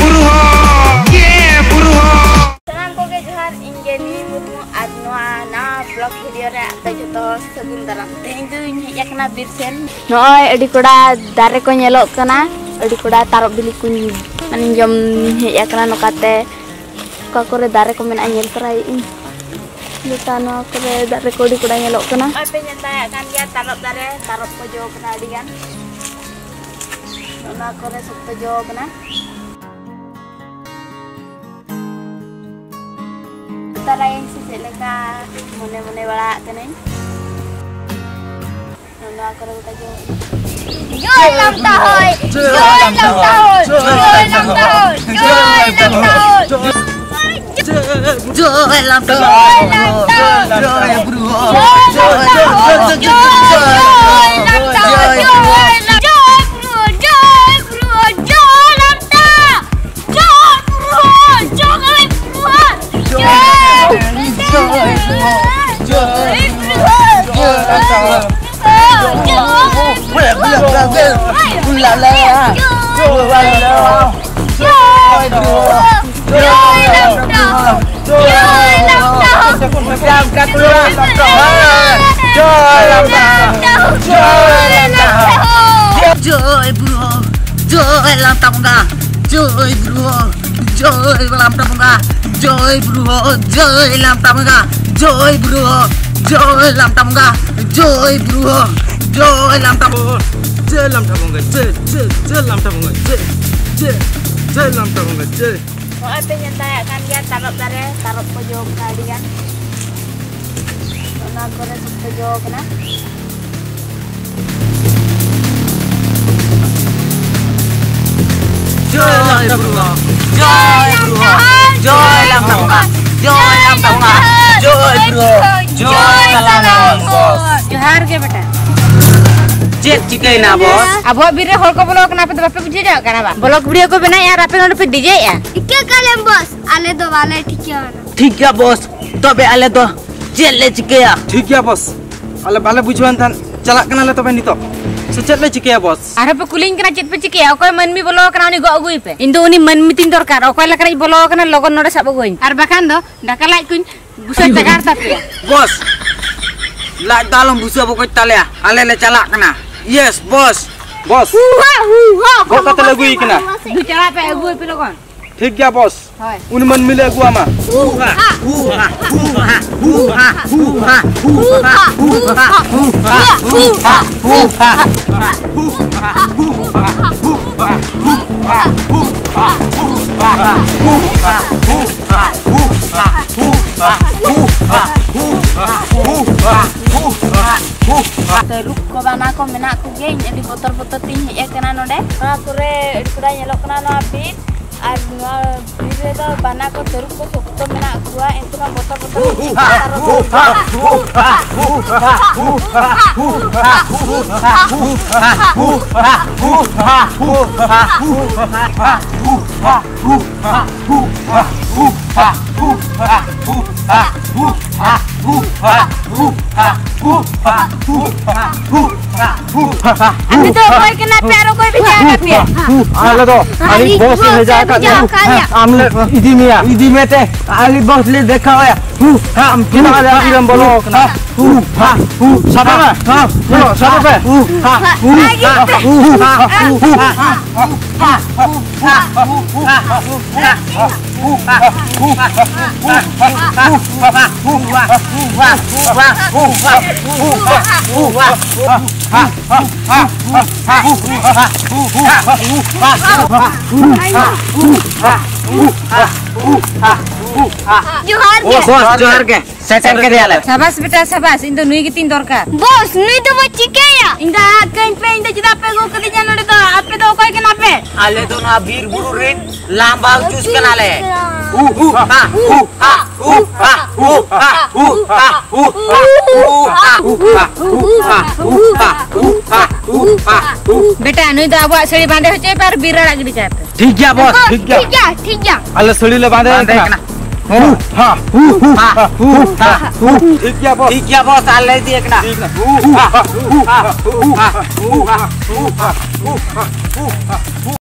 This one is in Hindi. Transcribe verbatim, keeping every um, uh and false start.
vlog video re ate joto sagun daram tehin du hej akana birsen noy adi koda dare ko nyelok kana adi koda tarok bili ku mani jom hej akana nokate ka kore dare ko mena nyel trai in ditano kore dare ko di koda nyelok kana ape nyata kan dia tarok dare tarok ko jo kana digan ona kore sukto jo kana tarain si seleka mone-mone bala kenen nono akore uta jo joy lam tahoy joy lam tahoy joy lam tahoy joy lam tahoy joy lam tahoy joy bro joy lam tahoy joy lam tahoy joy lam joy bro joy lam tamunga joy bro joy lam tamunga joy bro joy lam tamunga joy bro joy lam tamunga joy bro joy lam tamunga joy lam tamunga joy joy joy lam tamunga joy joy joy lam tamunga joy mau apa nyata kan dia taruh dare taruh pojok kalian karena kore pojok kena joy bro joy bro joy lam tamunga joy lam tamunga joy bro joy lam tamunga जोहार के बेटा चेक चिकन ना बॉस अब वो बिरे होल को ब्लॉग ना पे तो बापे बुझे जाओ करना बा ब्लॉग वीडियो को बना यार आपे नोट पे डीजे या इके कलम बॉस आले दो वाले ठीक है ठीक है बॉस तो बे आले दो चले चिके या ठीक है बॉस आले बाले बुझवान थान चला कना ले तो बे नितो से चले चिके या बॉस अरे पे कुलिंग कना चित पे चिके या कोई मनमी ब्लॉग कना उनी गो अगुई पे इंदो उनी मनमी तीन दरकार ओकोय लकरा ब्लॉग कना लगन नोडे सब अगुई आर बखान दो डाका लाइक कुन बुसे तगार तापे बॉस लाइक दालम बुसे बको ताले आले ले चला कना yes boss boss हुआ हुआ को कत लगुई कना दु चला पे अगुई पे लगन ठीक गया बॉस उन मन मिले अगुआ मा हुआ हुआ हुआ हुआ हुआ हुआ हुआ teruk ko bana ko mena ko gein edi botor-botor tin he kana node ka kore edi kuda nyelok kana no abit ar no bire do bana ko teruk ko sokto mena kuwa entu ka botor-botor अभी तो कोई के ना पैरों कोई भी जाएगा पिए आले तो अली बॉस ले जाएगा आमले इदी में इदी में ते अली बॉस ले देखा है हम किना आ फिल्म बोलो ना हा हु सब है हां बोलो सब पे हा हु हा जोहार के बॉस जोहार के सेटल के दियाले शाबाश बेटा शाबाश इन तो नुई की तीन दरकार बॉस नुई तो वो चिके या इंदा कहीं पे इंदा जिदा पे गो कदी जानोड़े तो आपे तो कोई के ना पे आले तो ना वीर गुरु रेन लांबा चूस के नाले उ उ हा उ हा उ हा उ हा उ हा उ हा उ हा उ हा उ हा उ हा उ हा बेटा नुई तो आबो सड़ी बांधे होचे पर बीरा लागडी चाहते ठीक है बॉस ठीक है ठीक है ठीक है आले सड़ी ले बांधे ना हु हा हु हा हु हा हु ठीक है बॉस ठीक है बॉस आले दी एक ना ठीक ना हु हा हु हा हु हा हु हा हु हा हु हा हु